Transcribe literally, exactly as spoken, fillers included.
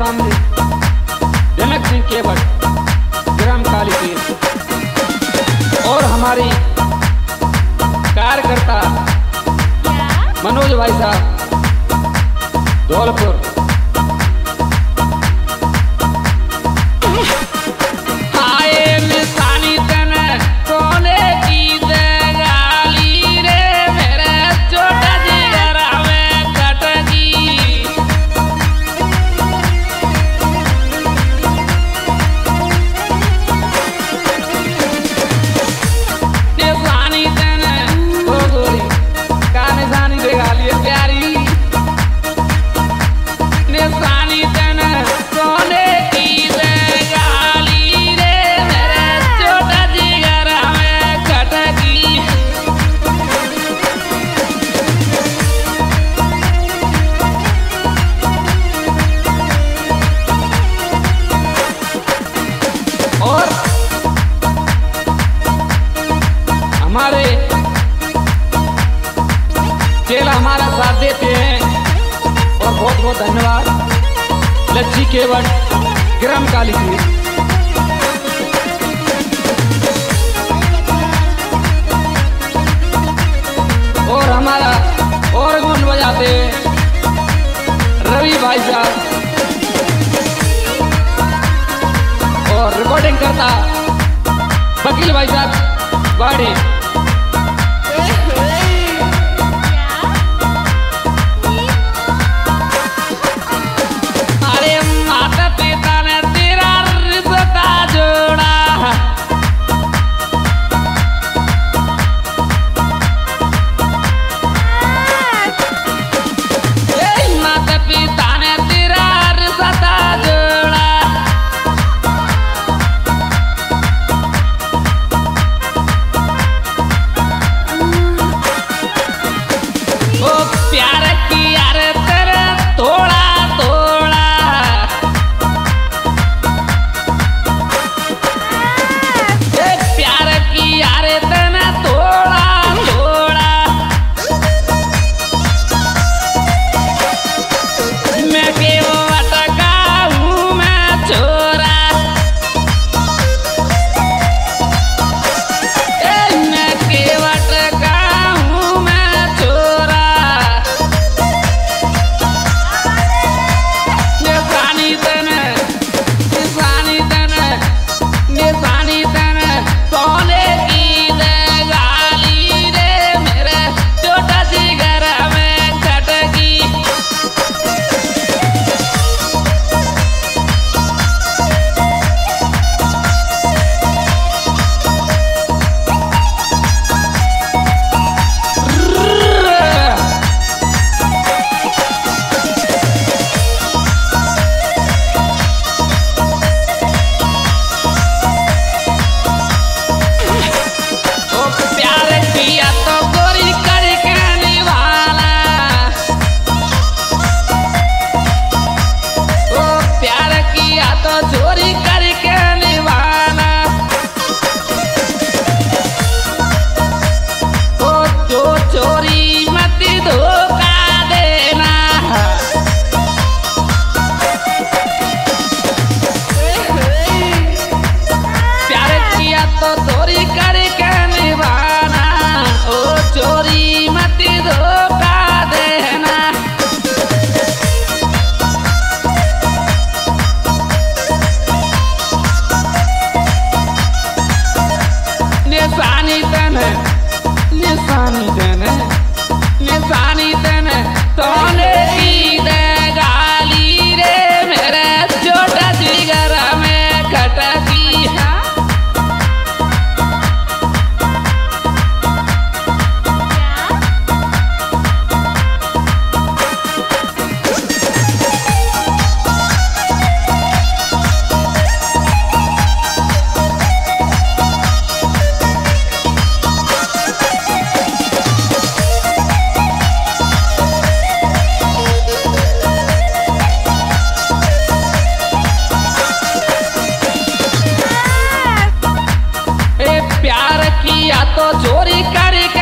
सामने जनक सिंह केवट ग्राम कालीपीर और हमारी कार्यकर्ता मनोज भाई साहब धौलपुर। और हमारे चेला हमारा साथ देते हैं और बहुत बहुत धन्यवाद लच्छी केवट ग्राम कालीपीर। और हमारा और गुण बजाते रवि भाई साहब और रिकॉर्डिंग करता वकील भाई साहब बाड़ी। अरे माता पिता ने तेरा रिश्ता जोड़ा, माता पिता ने तेरा रिश्ता जोड़ा, प्यार किया रे तेरे थोड़ा थोड़ा, प्यार किया रे तेरे थोड़ा थोड़ा, मैं केवल अटका हूँ मैं छोरा, मैं केवल अटका हूँ मैं छोरा, निशानी तने निशानी तने निशानी तने सोने की दे गाली रे मेरे छोटा जिगर में खटकी। प्यार किया तो गोरी करके निभाना, ओ प्यार किया तो चोरी करके निभाना, ओ जो चोरी मत धोखा देना, प्यार किया तो चोरी करके निभाना, ओ चोरी मत धोखा देना। निशानी तने निशानी तने निशानी तने सोने की दे गाली रे मेरे छोटा जिगर में खटकी। प्यार किया तो चोरी करके